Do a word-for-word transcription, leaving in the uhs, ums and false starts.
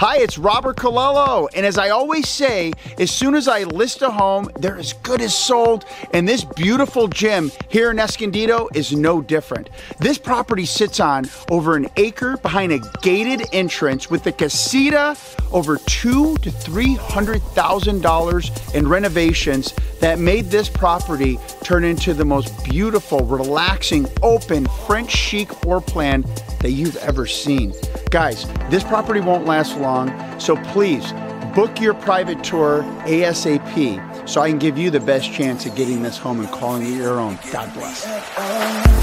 Hi, it's Robert Colello, and as I always say, as soon as I list a home, they're as good as sold, and this beautiful gem here in Escondido is no different. This property sits on over an acre behind a gated entrance with a casita, over two to three hundred thousand dollars in renovations that made this property turn into the most beautiful, relaxing, open, French chic floor plan that you've ever seen. Guys, this property won't last long, so please book your private tour ASAP so I can give you the best chance of getting this home and calling it your own. God bless.